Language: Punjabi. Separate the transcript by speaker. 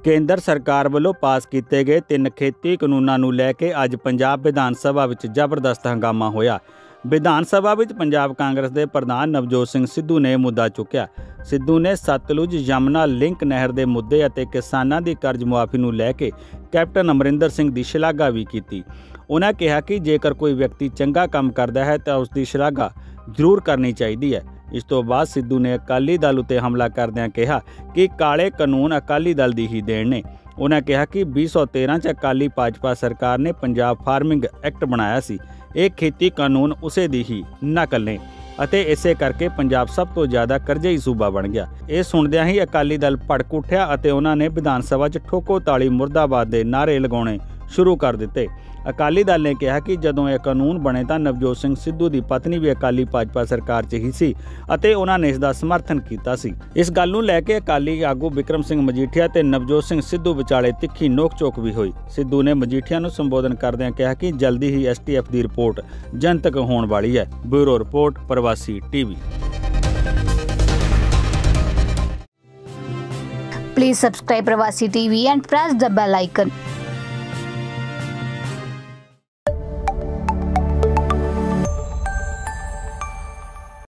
Speaker 1: ਕੇਂਦਰ ਸਰਕਾਰ ਵੱਲੋਂ ਪਾਸ ਕੀਤੇ ਗਏ 3 ਖੇਤੀ ਕਾਨੂੰਨਾਂ ਨੂੰ ਲੈ ਕੇ ਅੱਜ ਪੰਜਾਬ ਵਿਧਾਨ ਸਭਾ ਵਿੱਚ ਜ਼ਬਰਦਸਤ ਹੰਗਾਮਾ ਹੋਇਆ। ਵਿਧਾਨ ਸਭਾ ਵਿੱਚ ਪੰਜਾਬ ਕਾਂਗਰਸ ਦੇ ਪ੍ਰਧਾਨ ਨਵਜੋਤ ਸਿੰਘ ਸਿੱਧੂ ਨੇ ਮੁੱਦਾ ਚੁੱਕਿਆ। ਸਿੱਧੂ ਨੇ ਸਤਲੁਜ ਯਮੁਨਾ ਲਿੰਕ ਨਹਿਰ ਦੇ ਮੁੱਦੇ ਅਤੇ ਕਿਸਾਨਾਂ ਦੀ ਕਰਜ਼ ਮੁਆਫੀ ਨੂੰ ਲੈ ਕੇ ਕੈਪਟਨ ਅਮਰਿੰਦਰ ਸਿੰਘ ਦੀ ਸ਼ਲਾਘਾ ਵੀ ਕੀਤੀ। ਉਹਨਾਂ ਕਿਹਾ ਕਿ ਜੇਕਰ ਕੋਈ ਵਿਅਕਤੀ ਚੰਗਾ ਕੰਮ ਕਰਦਾ ਹੈ ਤਾਂ ਉਸ ਦੀ ਸ਼ਲਾਘਾ ਜ਼ਰੂਰ ਕਰਨੀ ਚਾਹੀਦੀ ਹੈ। ਇਸ ਤੋਂ ਬਾਅਦ ਸਿੱਧੂ ਨੇ ਅਕਾਲੀ ਦਲ ਉੱਤੇ ਹਮਲਾ ਕਰਦਿਆਂ ਕਿਹਾ ਕਿ ਕਾਲੇ ਕਾਨੂੰਨ ਅਕਾਲੀ ਦਲ ਦੀ ਹੀ ਦੇਣ ਨੇ। ਉਹਨਾਂ ਕਿਹਾ ਕਿ 2013 'ਚ ਅਕਾਲੀ ਭਾਜਪਾ ਸਰਕਾਰ ਨੇ ਪੰਜਾਬ ਫਾਰਮਿੰਗ ਐਕਟ ਬਣਾਇਆ ਸੀ। ਇਹ ਖੇਤੀ ਕਾਨੂੰਨ ਉਸੇ ਦੀ ਹੀ ਨਕਲ ਨੇ ਅਤੇ ਇਸੇ ਕਰਕੇ ਪੰਜਾਬ ਸਭ ਤੋਂ ਜ਼ਿਆਦਾ ਕਰਜ਼ਈ ਸੂਬਾ ਬਣ ਗਿਆ। ਇਹ ਸੁਣਦਿਆਂ ਹੀ ਅਕਾਲੀ ਦਲ ਭੜਕ ਉੱਠਿਆ ਅਤੇ ਉਹਨਾਂ ਨੇ ਵਿਧਾਨ ਸਭਾ 'ਚ ਠੋਕੋ ਤਾਲੀ ਮੁਰਦਾਬਾਦ ਦੇ ਨਾਅਰੇ ਲਗਾਉਣੇ ਸ਼ੁਰੂ ਕਰ ਦਿੱਤੇ। ਅਕਾਲੀ ਦਲ ਨੇ ਕਿਹਾ ਕਿ ਜਦੋਂ ਇਹ ਕਾਨੂੰਨ ਬਣੇ ਤਾਂ ਨਵਜੋਤ ਸਿੰਘ ਸਿੱਧੂ ਦੀ ਪਤਨੀ ਵੀ ਅਕਾਲੀ ਭਾਜਪਾ ਸਰਕਾਰ 'ਚ ਹੀ ਸੀ ਅਤੇ ਉਹਨਾਂ ਨੇ ਇਸ ਦਾ ਸਮਰਥਨ ਕੀਤਾ ਸੀ। ਇਸ ਗੱਲ ਨੂੰ ਲੈ ਕੇ ਅਕਾਲੀ ਆਗੂ ਬਿਕਰਮ ਸਿੰਘ ਮਜੀਠੀਆ ਤੇ ਨਵਜੋਤ ਸਿੰਘ ਸਿੱਧੂ ਵਿਚਾਲੇ ਤਿੱਖੀ ਨੋਕ-ਝੋਕ ਵੀ ਹੋਈ। ਸਿੱਧੂ ਨੇ ਮਜੀਠੀਆ ਨੂੰ ਸੰਬੋਧਨ ਕਰਦਿਆਂ ਕਿਹਾ ਕਿ ਜਲਦੀ ਹੀ STF ਦੀ ਰਿਪੋਰਟ ਜਨਤਕ ਹੋਣ ਵਾਲੀ ਹੈ। ਬਿਊਰੋ ਰਿਪੋਰਟ ਪ੍ਰਵਾਸੀ TV।
Speaker 2: Please subscribe Pravasi TV and press the bell icon.